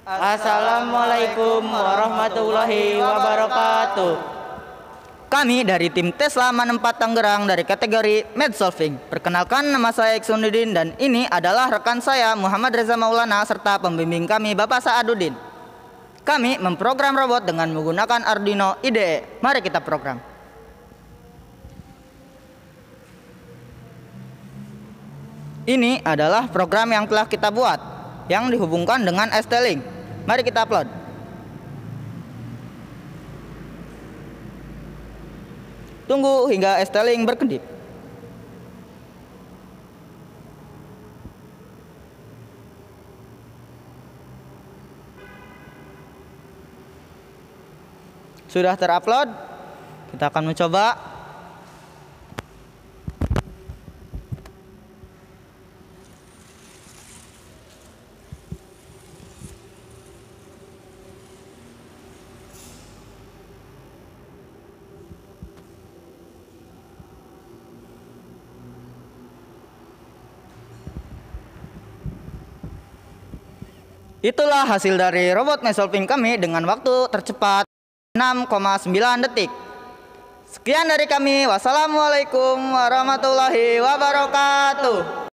Assalamualaikum warahmatullahi wabarakatuh. Kami dari tim Tesla 4 Tangerang dari kategori Math Solving. Perkenalkan, nama saya Iksunuddin dan ini adalah rekan saya Muhammad Reza Maulana serta pembimbing kami Bapak Sa'aduddin. Kami memprogram robot dengan menggunakan Arduino IDE. Mari kita program. Ini adalah program yang telah kita buat yang dihubungkan dengan ST-Link. Mari kita upload. Tunggu hingga ST-Link berkedip. Sudah terupload, kita akan mencoba. Itulah hasil dari robot math solving kami dengan waktu tercepat 6,9 detik. Sekian dari kami. Wassalamualaikum warahmatullahi wabarakatuh.